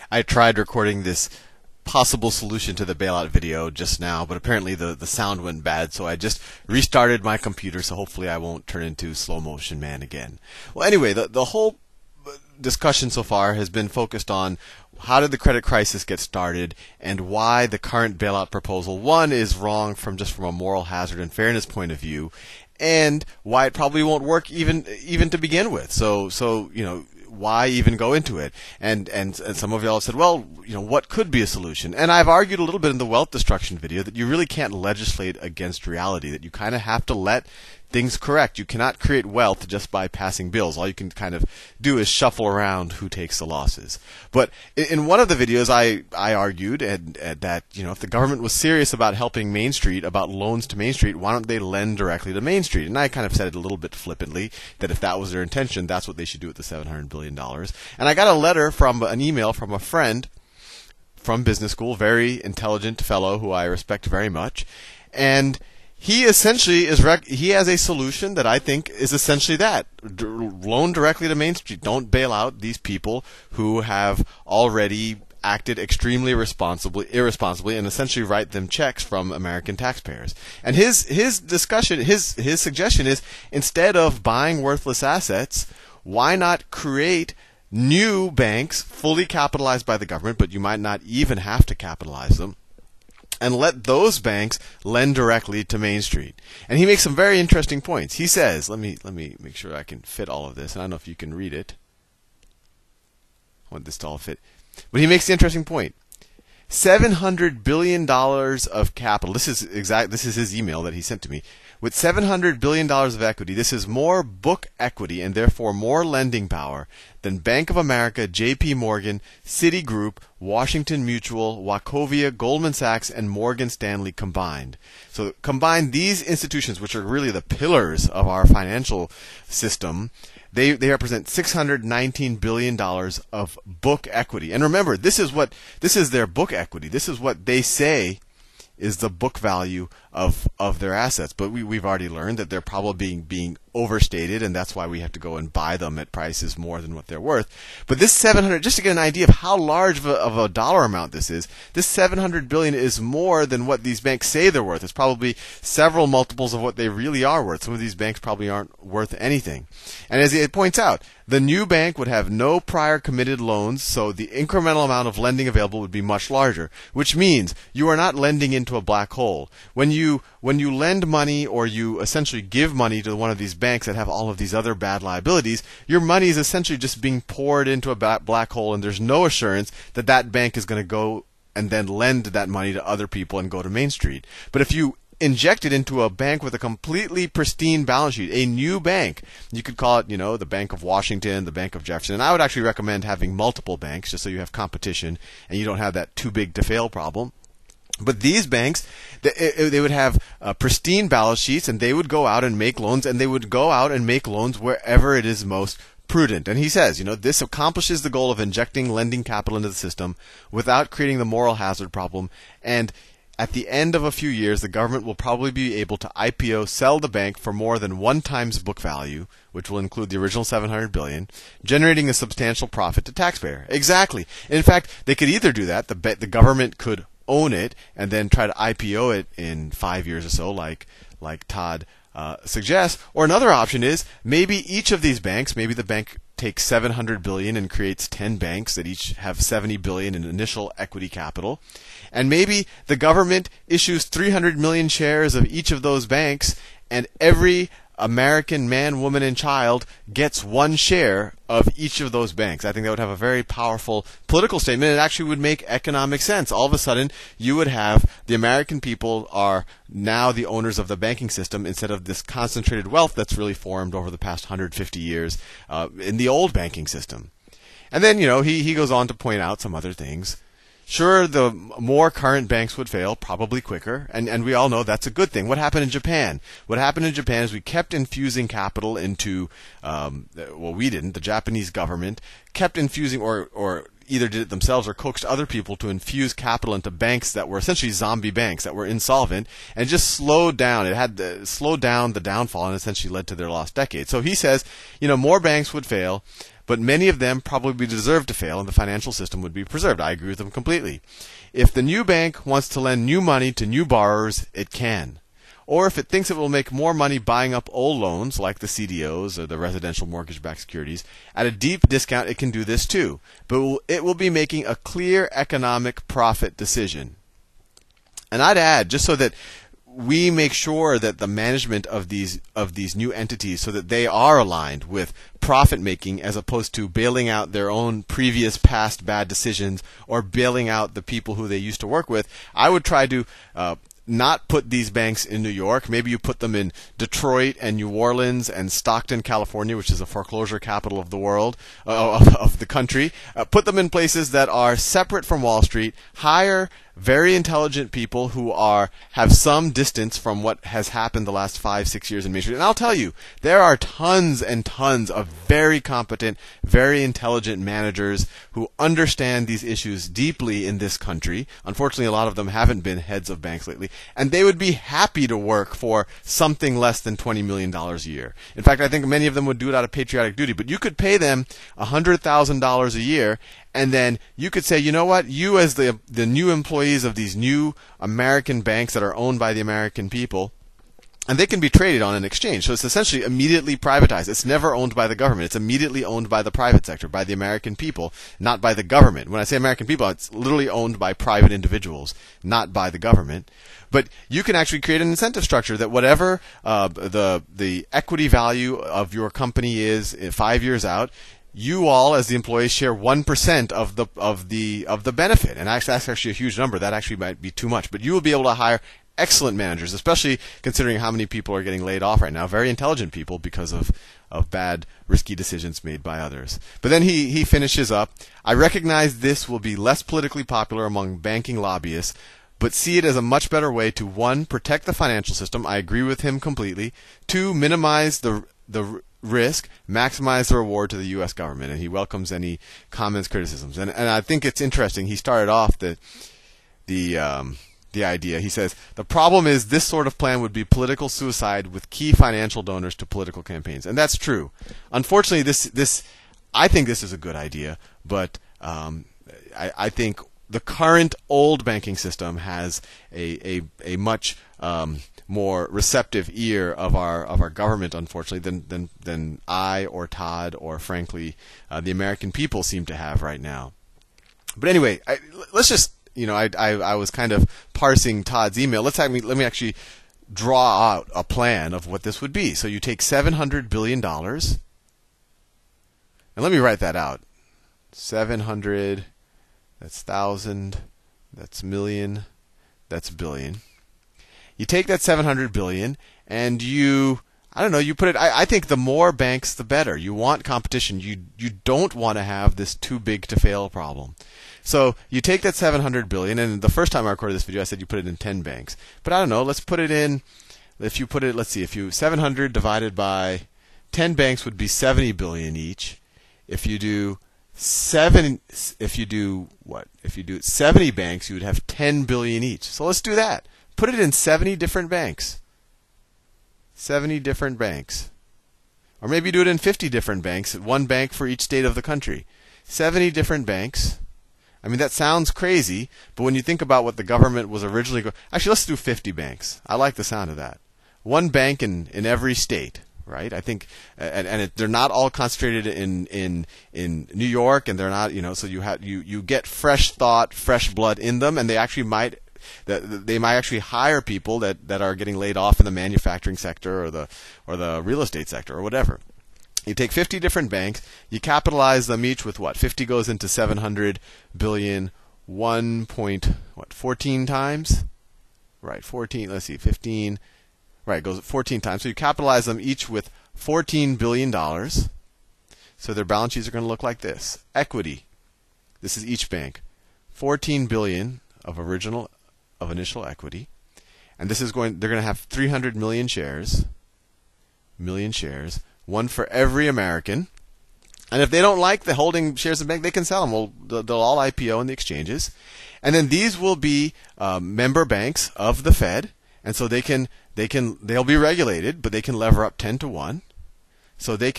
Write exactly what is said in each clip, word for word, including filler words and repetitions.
I tried recording this possible solution to the bailout video just now, but apparently the, the sound went bad, so I just restarted my computer, so hopefully I won't turn into slow motion man again. Well, anyway, the, the whole discussion so far has been focused on how did the credit crisis get started and why the current bailout proposal, one, is wrong from just from a moral hazard and fairness point of view, and why it probably won't work even even to begin with. So, so you know, why even go into it? And, and and some of y'all have said, well, you know, what could be a solution? And I've argued a little bit in the wealth destruction video that you really can't legislate against reality, that you kind of have to let things correct. You cannot create wealth just by passing bills. All you can kind of do is shuffle around who takes the losses. But in one of the videos, I, I argued and, and that, you know, if the government was serious about helping Main Street, about loans to Main Street, why don't they lend directly to Main Street? And I kind of said it a little bit flippantly, that if that was their intention, that's what they should do with the seven hundred billion dollars. And I got a letter from an email from a friend from business school, very intelligent fellow who I respect very much. And he essentially is rec- he has a solution that I think is essentially that. D- loan directly to Main Street. Don't bail out these people who have already acted extremely irresponsibly, irresponsibly and essentially write them checks from American taxpayers. And his his discussion, his his suggestion is, instead of buying worthless assets, why not create new banks fully capitalized by the government, but you might not even have to capitalize them, and let those banks lend directly to Main Street. And he makes some very interesting points. He says, let me let me make sure I can fit all of this. And I don't know if you can read it. I want this to all fit. But he makes the interesting point. seven hundred billion dollars of capital. This is exact this is his email that he sent to me. With seven hundred billion dollars of equity, this is more book equity and therefore more lending power than Bank of America, J P Morgan, Citigroup, Washington Mutual, Wachovia, Goldman Sachs, and Morgan Stanley combined. So combine these institutions, which are really the pillars of our financial system, they they represent six hundred nineteen billion dollars of book equity. And remember, this is what this is their book equity. This is what they say is the book value of of their assets. But we, we've already learned that they're probably being being overstated, and that's why we have to go and buy them at prices more than what they're worth. But this seven hundred, just to get an idea of how large of a, of a dollar amount this is, this seven hundred billion is more than what these banks say they're worth. It's probably several multiples of what they really are worth. Some of these banks probably aren't worth anything. And as it points out, the new bank would have no prior committed loans, so the incremental amount of lending available would be much larger, which means you are not lending into a black hole. When you when you lend money, or you essentially give money to one of these banks that have all of these other bad liabilities, your money is essentially just being poured into a ba- black hole, and there's no assurance that that bank is going to go and then lend that money to other people and go to Main Street. But if you inject it into a bank with a completely pristine balance sheet, a new bank, you could call it, you know, the Bank of Washington, the Bank of Jefferson. And I would actually recommend having multiple banks, just so you have competition and you don't have that too big to fail problem. But these banks, they would have uh, pristine balance sheets, and they would go out and make loans, and they would go out and make loans wherever it is most prudent. And he says, you know, this accomplishes the goal of injecting lending capital into the system without creating the moral hazard problem. And at the end of a few years, the government will probably be able to I P O, sell the bank for more than one times book value, which will include the original seven hundred billion dollars, generating a substantial profit to taxpayer. Exactly. In fact, they could either do that, the, the government could own it and then try to I P O it in five years or so, like like Todd uh, suggests. Or another option is maybe each of these banks, maybe the bank takes seven hundred billion dollars and creates ten banks that each have seventy billion dollars in initial equity capital, and maybe the government issues three hundred million shares of each of those banks, and every American man, woman, and child gets one share of each of those banks. I think that would have a very powerful political statement. It actually would make economic sense. All of a sudden, you would have the American people are now the owners of the banking system instead of this concentrated wealth that's really formed over the past one hundred fifty years uh, in the old banking system. And then, you know, he, he goes on to point out some other things. Sure, the more current banks would fail, probably quicker, and, and we all know that's a good thing. What happened in Japan? What happened in Japan is we kept infusing capital into, um, well, we didn't, the Japanese government kept infusing, or, or either did it themselves or coaxed other people to infuse capital into banks that were essentially zombie banks that were insolvent, and just slowed down. It had to slow down the downfall and essentially led to their lost decade. So he says, you know, more banks would fail, but many of them probably deserve to fail and the financial system would be preserved. I agree with them completely. If the new bank wants to lend new money to new borrowers, it can. Or if it thinks it will make more money buying up old loans, like the C D Os or the residential mortgage-backed securities, at a deep discount, it can do this too. But it will be making a clear economic profit decision. And I'd add, just so that we make sure that the management of these of these new entities, so that they are aligned with profit making as opposed to bailing out their own previous past bad decisions or bailing out the people who they used to work with, I would try to uh, not put these banks in New York. Maybe you put them in Detroit and New Orleans and Stockton, California, which is the foreclosure capital of the world, uh, of, of the country. Uh, put them in places that are separate from Wall Street. Hire very intelligent people who are have some distance from what has happened the last five, six years in Main Street. And I'll tell you, there are tons and tons of very competent, very intelligent managers who understand these issues deeply in this country. Unfortunately, a lot of them haven't been heads of banks lately. And they would be happy to work for something less than twenty million dollars a year. In fact, I think many of them would do it out of patriotic duty. But you could pay them one hundred thousand dollars a year, and then you could say, you know what, you as the the new employees of these new American banks that are owned by the American people, and they can be traded on an exchange. So it's essentially immediately privatized. It's never owned by the government. It's immediately owned by the private sector, by the American people, not by the government. When I say American people, it's literally owned by private individuals, not by the government. But you can actually create an incentive structure that whatever uh, the the equity value of your company is five years out, you all, as the employees, share one percent of the of the of the benefit. And actually, that's actually a huge number. That actually might be too much. But you will be able to hire excellent managers, especially considering how many people are getting laid off right now. Very intelligent people because of of bad, risky decisions made by others. But then he he finishes up. I recognize this will be less politically popular among banking lobbyists, but see it as a much better way to, one, protect the financial system. I agree with him completely. Two, minimize the the risk, maximize the reward to the U S government. And he welcomes any comments, criticisms. And and I think it's interesting. He started off the the um, the idea. He says the problem is this sort of plan would be political suicide with key financial donors to political campaigns, and that's true. Unfortunately, this this I think this is a good idea, but um, I, I think the current old banking system has a a, a much um, more receptive ear of our of our government, unfortunately, than than than I or Todd or frankly uh, the American people seem to have right now. But anyway, I, let's just you know I, I I was kind of parsing Todd's email. Let's have me let me actually draw out a plan of what this would be. So you take seven hundred billion dollars, and let me write that out. Seven hundred. That's thousand. That's million. That's billion. You take that seven hundred billion and you, I don't know, you put it, I, I think the more banks, the better. You want competition. You you don't want to have this too big to fail problem. So you take that seven hundred billion, and the first time I recorded this video, I said you put it in ten banks. But I don't know, let's put it in, if you put it, let's see, if you, seven hundred divided by ten banks would be seventy billion each. If you do seven, if you do what? If you do seventy banks, you would have ten billion each. So let's do that. Put it in seventy different banks. seventy different banks. Or maybe do it in fifty different banks, one bank for each state of the country. seventy different banks. I mean, that sounds crazy, but when you think about what the government was originally going... Actually, let's do fifty banks. I like the sound of that. One bank in, in every state, right? I think, and, and it, they're not all concentrated in, in in New York, and they're not, you know, so you have you, you get fresh thought, fresh blood in them, and they actually might... That they might actually hire people that, that are getting laid off in the manufacturing sector or the or the real estate sector or whatever. You take fifty different banks, you capitalize them each with what? fifty goes into seven hundred billion, one point what? fourteen times, right? fourteen. Let's see, fifteen. Right, goes fourteen times. So you capitalize them each with fourteen billion dollars. So their balance sheets are going to look like this. Equity. This is each bank. fourteen billion of original. Of initial equity, and this is going. They're going to have three hundred million shares, million shares, one for every American. And if they don't like the holding shares of the bank, they can sell them. Well, they'll, they'll all I P O in the exchanges, and then these will be uh, member banks of the Fed, and so they can they can they'll be regulated, but they can lever up ten to one. So they can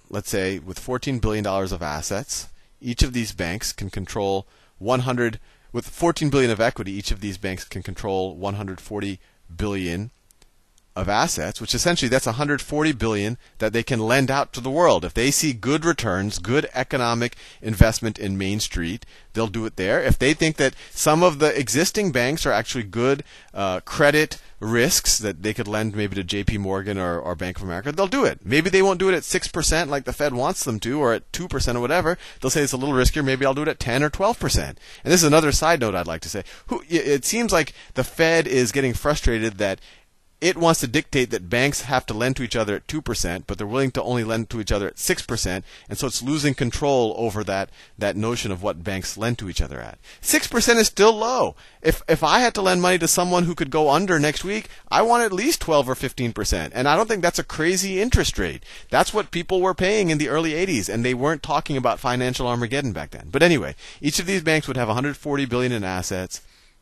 let's say with fourteen billion dollars of assets, each of these banks can control one hundred, with fourteen billion dollars of equity, each of these banks can control one hundred forty billion dollars of assets, which essentially that's one hundred forty billion dollars that they can lend out to the world. If they see good returns, good economic investment in Main Street, they'll do it there. If they think that some of the existing banks are actually good uh, credit risks that they could lend maybe to J P Morgan or, or Bank of America, they'll do it. Maybe they won't do it at six percent like the Fed wants them to, or at two percent or whatever. They'll say it's a little riskier. Maybe I'll do it at ten or twelve percent. And this is another side note I'd like to say. Who, it seems like the Fed is getting frustrated that it wants to dictate that banks have to lend to each other at two percent, but they're willing to only lend to each other at six percent, and so it's losing control over that, that notion of what banks lend to each other at. six percent is still low. If, if I had to lend money to someone who could go under next week, I want at least twelve or fifteen percent, and I don't think that's a crazy interest rate. That's what people were paying in the early eighties, and they weren't talking about financial Armageddon back then. But anyway, each of these banks would have one hundred forty billion dollars in assets,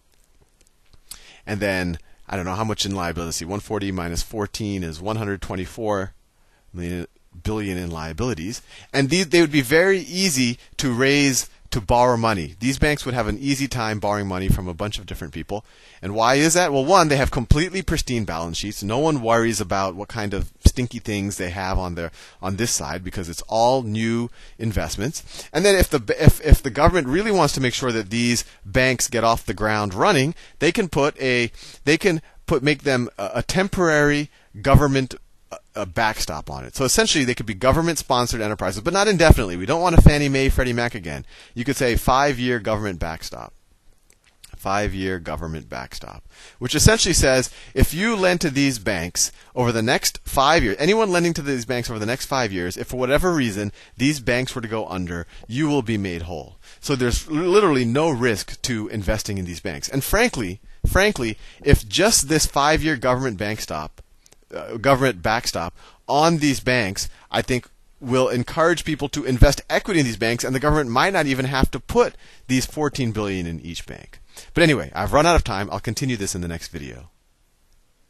and then I don't know how much in liability. one hundred forty minus fourteen is one hundred twenty-four billion in liabilities. And these, they would be very easy to raise, to borrow money. These banks would have an easy time borrowing money from a bunch of different people. And why is that? Well, one, they have completely pristine balance sheets. No one worries about what kind of stinky things they have on their on this side, because it's all new investments. And then if the if if the government really wants to make sure that these banks get off the ground running, they can put a they can put make them a, a temporary government a backstop on it. So essentially, they could be government-sponsored enterprises, but not indefinitely. We don't want a Fannie Mae, Freddie Mac again. You could say five-year government backstop. Five-year government backstop, which essentially says if you lend to these banks over the next five years, anyone lending to these banks over the next five years, if for whatever reason these banks were to go under, you will be made whole. So there's literally no risk to investing in these banks. And frankly, frankly, if just this five-year government backstop, uh, government backstop on these banks, I think will encourage people to invest equity in these banks, and the government might not even have to put these fourteen billion dollars in each bank. But anyway, I've run out of time. I'll continue this in the next video.